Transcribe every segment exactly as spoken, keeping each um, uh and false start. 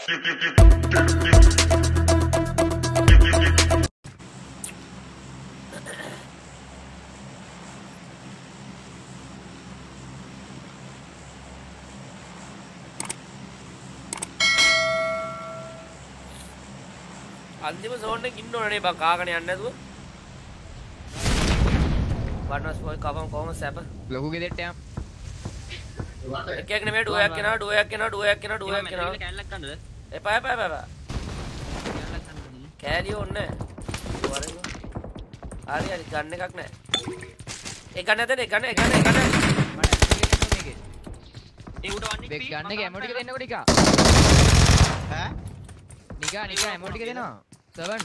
අන්තිම zone එකේ ඉන්න ඕනේ බං කාගෙන යන්න නැතුව. වර්ණස් පොයි කවම කොහොම සැප. ලොකු ගෙදෙට්ට යම්. එකක් නෙමෙයි ඩුවයක් කෙනා ඩුවයක් කෙනා ඩුවයක් කෙනා ඩුවයක් කෙනා. කැලලක් ගන්නද? එපා එපා එපා. කෑලි ඕනේ නැහැ. හරි හරි ගන්න එකක් නැහැ. එක ගන්න නැතනේ එක ගන්න එක ගන්න එක ගන්න. මට ඇක්ටිවේට් මේකේ. ඒ උඩ වන්නේ බෙක් ගන්න එක එමෝ ටික දෙන්නකො ටික. ඈ? නිකා නිකා එමෝ ටික දෙනවා. seven.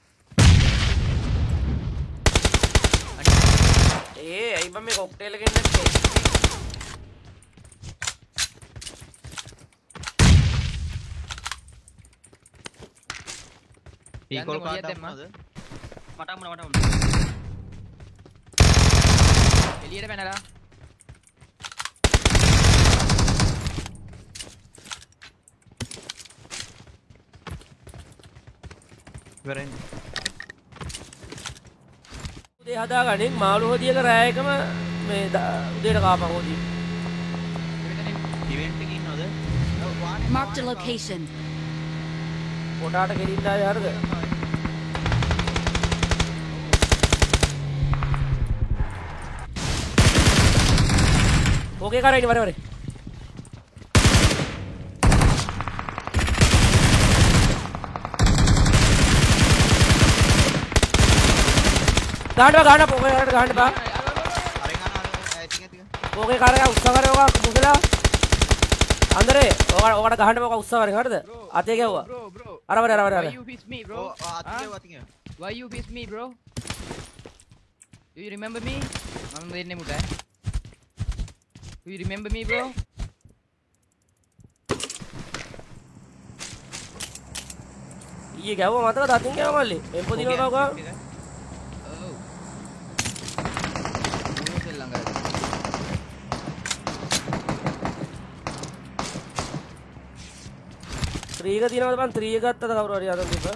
ඒ ඇයි මම මේ කොක්ටේල් එකෙන් නැත්තේ? ඊකෝල් කාඩ් දැම්මද? මට අම්මන මට අම්මන. එළියට පැනලා. ඉවරෙන්. උදේ හදාගන්නේ මාළු හොදියක රෑයකම මේ උදේට කාපන් හොදිය. ඉවෙන්ට් එකේ ඉන්නවද? Mark the location. කොටාට ගෙලින්න ආවේ හරිද? ඕකේ කරා ඉන්නේ වරේ වරේ. ගාඩව ගාඩ පොකේ කරට ගහන්න බා. අරගෙන අර ඇතික ඇතික. පොකේ කරා උත්සාහ කරේ ඔක මුගලා. අන්දරේ ඔකට ඔකට ගහන්න බා උත්සාහ කරේ හරිද? අතේ ගැව්වා. අර වර අර වර අර. Why you piss me bro? ඔව් අතික අතික. Why you piss me bro? Do you remember me? මම දෙන්නේ මුට ඈ. Do you remember me bro? ඊයේ ගැව්වා මතකද අතින් ගැව්වා මල්ලි. එම්පෝ දිනවද ඔක? ඔව්. මොනසෙල් ළඟද? three එක දිනවද බං three එක ගත්තද කවුරු හරි අතන් තිබ්බා.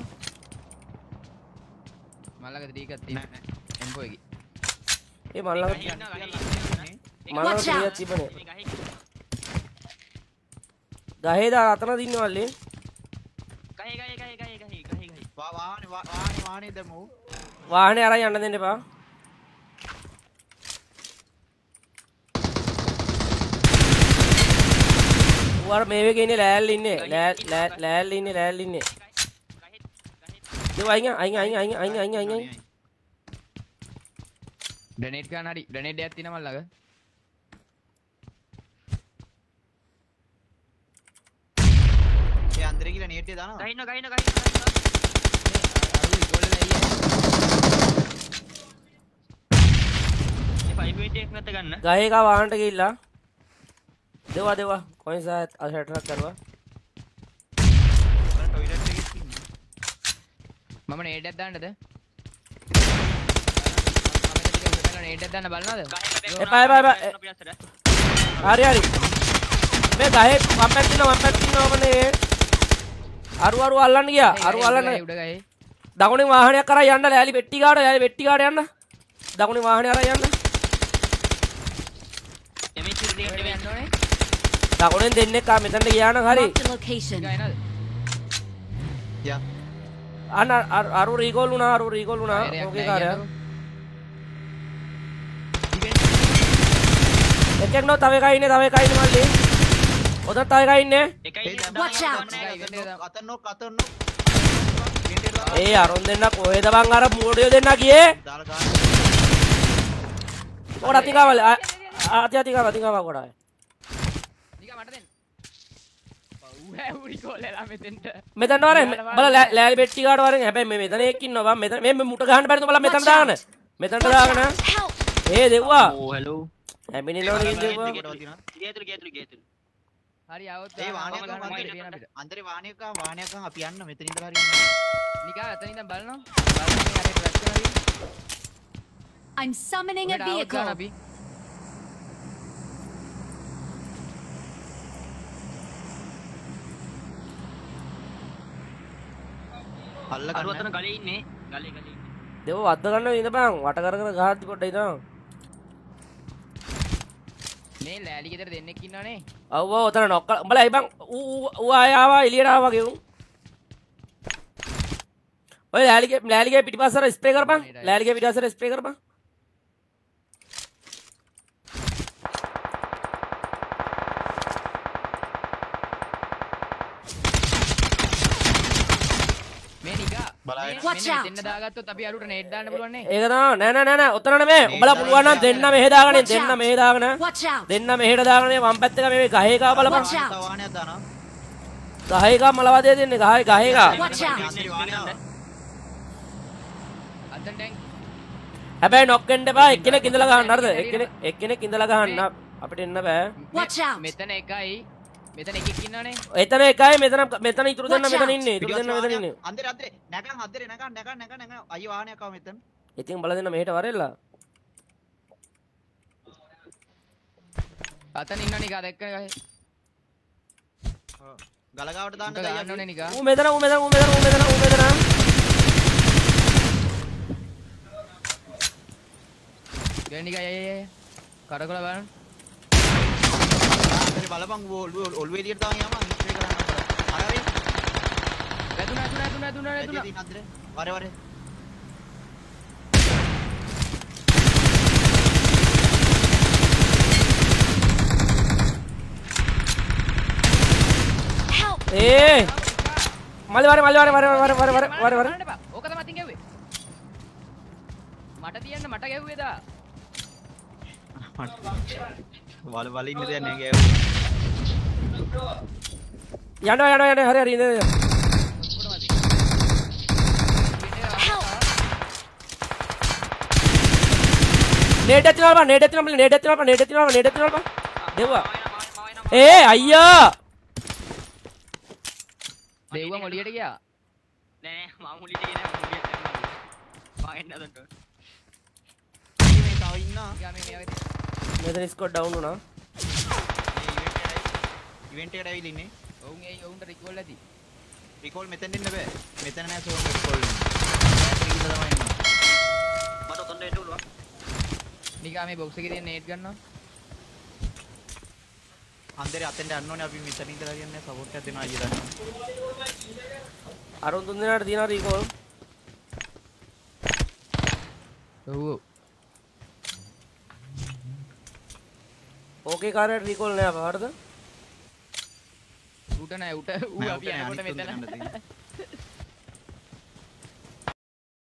මල්ලක three එකක් තියෙනවා. එම්පෝ එකේ. ඒ මල්ලක මල්ලක three එකක් තිබ්බනේ. ගහේ දාලා අතන දින්න මල්ලි. ගහේ ගහේ ගහේ ගහේ ගහේ ගහේ ගහේ. වා වාහනේ වාහනේ වාහනේ දැමු. වාහනේ අරන් යන්න දෙන්න එපා. ඌ මේ වෙගේ ඉන්නේ ලෑල්ල ඉන්නේ. ලෑල් ලෑල්ල ඉන්නේ ලෑල්ල ඉන්නේ. දෙව අයින් අයින් අයින් අයින් අයින් අයින් අයින්. ග්‍රැනේඩ් ගන්න හරි ග්‍රැනේඩ් එකක් තියෙනවා මල්ලක. ඒ අන්දරේ කියලා නේට් එක දානවා. ගහින්න ගහින්න ගහින්න. අරු ඉගොල්ල නෑ. ඒ five eighty එක නැත්ත ගන්න. ගහේ කා වාහනට ගිහිල්ලා. දෙවා දෙවා කොයින්ස් ආයත් අසටරක් කරුවා. මම ටොයිලට් එකේ ඉන්නේ. මම නේඩ් එකක් දාන්නද? මම ටික උඩ පැනලා නේඩ් එකක් දාන්න බලනවද? එපා එපා එපා. හරි හරි. මේ ගහේ වම් පැත්තේ ඉන්න වම් පැත්තේ ඉන්නවමනේ. අරු අරු අල්ලන්න ගියා. අරු අල්ලන්න. උඩ ගහේ. දකුණේ වාහනයක් කරා යන්න ලෑලි පෙට්ටි ගාඩ ලෑලි පෙට්ටි ගාඩ යන්න. දකුණේ වාහනේ අරන් යන්න. එමේ චිර දෙකට යන්න ඕනේ. දකුණෙන් දෙන්නෙක් ආ මෙතනට ගියා නම් හරි. Mark the location. ගහනද? යා. අන්න අරු රීකෝල් වුණා අරු රීකෝල් වුණා. ඕකේ කාර්යය. එකෙක් නෝ තව එකයි ඉන්නේ තව එකයි ඉන්නේ මල්ලි. ඔතන තව එකයි ඉන්නේ. Watch out. අතන නොක් අතන නොක්. ඒ අරුන් දෙන්න කොහෙද බං අර මෝඩියෝ දෙන්න ගියේ? දාලා ගන්න. ඔකට අතිගාව අති අතිගාව අතිගාව කොටයි. නිකන් මට දෙන්න. පව් හැ උඩි කොල්ලලා මෙතෙන්ට. මෙතනට වරේ බල ලෑලි පෙට්ටි ගාඩ වරෙන් හැබැයි මේ මෙතන එක්ක ඉන්නවා බං මෙතන මේ මුට ගහන්න බැරිද බලන්න මෙතන දාගන්න. මෙතනට දාගන්න. ඒ දෙව්වා. ඕ හෙලෝ. හැමිනිනවනේ කිව්වා. ගේතුළු ගේතුළු ගේතුළු. හරි આવොත් ඒ වාහනයක් අන්දරේ වාහනයක් වාහනයක් අපි යන්න මෙතන ඉඳලා හරි යන්න. නිකන් එතන ඉඳන් බලනවා. බලන්න හරි ට්‍රැක් කරනවා. I'm summoning a vehicle. අපි අල්ල අර ගන්න. උතන ගලේ ඉන්නේ. ගලේ ගලේ ඉන්නේ. දෙව වද්ද ගන්න ඉඳපන් වට කර කර ගහද්දි පොඩ්ඩයි දාන්න. මේ ලෑලි ගෙදර දෙන්නෙක් ඉන්නවනේ. ඔව් ඔව් උතන නොක් කළ උඹලා අයිබන් ඌ ඌ ආය ආවා එළියට ආවා වගේ උන්. ඔය ලෑලිගේ ලෑලිගේ පිටිපස්සට ස්ප්‍රේ කරපන්. ලෑලිගේ පිටිපස්සට ස්ප්‍රේ කරපන්. මේ නිකා බලන්න. Watch out. දෙන්න දාගත්තොත් අපි අරුට නේට් දාන්න පුළුවන් නේ. ඒක තමයි නෑ නෑ නෑ නෑ උතන නෙමෙයි. උඹලා පුළුවන් නම් දෙන්න මෙහෙ දාගෙන Watch දෙන්න out. මෙහෙ දාගෙන Watch out! දෙන්න මෙහෙට දාගෙන වම් පැත්තක මේ ගහේ කා බලපන්. Watch out. වාහනයක් දානවා. ගහේ කා මලවදේ දෙන්නේ ගහේ ගහේ කා. Watch out! අන්තිම වාහනය. අතෙන් ටැංක්. හැබැයි නොක් වෙන්න එපා එක්කෙනෙක් ඉඳලා ගහන්න හරිද? එක්කෙනෙක් එක්කෙනෙක් ඉඳලා ගහන්න අපිට එන්න බෑ. Watch out. මෙතන එකයි. මෙතන එකෙක් ඉන්නවනේ. එතන එකයි මෙතන මෙතන ඉතුරු දෙන්න Watch මෙතන out. ඉන්නේ. ඉතුරු දෙන්න මෙතන ඉන්නේ. අන්දර අන්දර නැගන් අන්දර නැගන් නැගන් නැගන් නැගන් අයියෝ වාහනයක් ආව මෙතන. ඉතින් බල දෙන්න මෙහෙට වරෙල්ලා. අතන ඉන්න නිකා දැක්කනේ ගහේ. ඔව්. ගලගාවට දාන්න ගන්න ගයියා. ඕනේ නිකා. ඌ මෙතන ඌ මෙතන ඌ මෙතන ඌ මෙතන ඌ මෙතන. ගන්න නිකා යය යය. කඩකොල බලන්න. අන්දර බලපන් ඔළුව ඔළුව එළියට දාන් යම ස්ප්‍රේ කරන්න. අර වෙයි. වැදුනා වැදුනා වැදුනා වැදුනා වැඩි වැදුනා. දින අන්දර. වර වර. Help! ඒ මල්ලි වරේ මල්ලි වරේ වරේ වරේ වරේ වරේ වරේ වරේ. ඕක තමයි අතින් ගැව්වේ. මට තියන්න මට ගැව්වේ දා. වල වල ඉන්න දෙයක් නෑ ගෑව. යන්න යන්න යන්න හරි හරි ඉඳ. නේඩ් එක තියනවා නේඩ් එක තියනවා නේඩ් එක තියනවා නේඩ් එක තියනවා නේඩ් එක තියනවා දෙව්වා. ඒ අයියා දෙව්වා මොලියට ගියා. නෑ නෑ මම මුලිට ගියේ නෑ මුලියට යනවා. මම එන්න අදට. මේ තව ඉන්නා. ගියා මේ මේ වගේ. මෙතන ස්කෝඩ් ඩවුන් වුණා. ඉවෙන්ට් එකට ඇවිල්ලා ඉන්නේ. ඔවුන් ඒ ඔවුන්ට රිකෝල් ඇති. රිකෝල් මෙතෙන් ඉන්න බෑ. මෙතන නෑ සෝන් රිකෝල්. ඉන්න තමයි ඉන්නවා. මට උතන්ට එන්න උළුවා. නිකා මේ බොක්ස් එකේ තියෙන නේට් ගන්නවා. අන්දරේ අතෙන්ට යන්න ඕනේ අපි මෙතන ඉඳලා කියන්නේ සපෝට් එකක් දෙනවා අයියා දන්නවා. අරුන් තුන් දෙනාට දිනා රීකෝල්. ඔව් ඔව්. ඕකේ කාර්යයට රීකෝල් නෑ අපහරද? උට නෑ උට ඌ අපි යනකොට මෙතන.